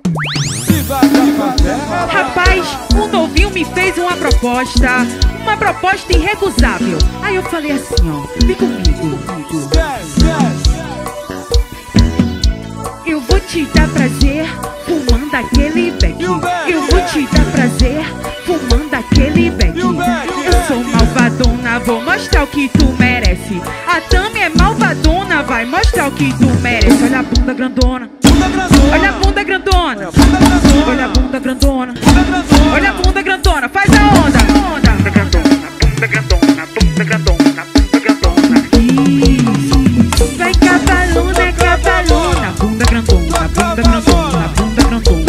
Rapaz, um novinho me fez uma proposta irrecusável. Aí eu falei assim, ó, vem comigo. Eu vou te dar prazer fumando aquele beck. Eu vou te dar prazer fumando aquele beck. Eu sou malvadona, vou mostrar o que tu merece. A Tami é malvadona, vai mostrar o que tu merece. Olha a bunda grandona, olha a bunda grandona, olha a bunda grandona, olha a bunda grandona, faz a onda. Bunda grandona, bunda grandona, bunda grandona, bunda grandona. Isso, vai cavalona, cavalona, bunda grandona, bunda grandona, bunda grandona.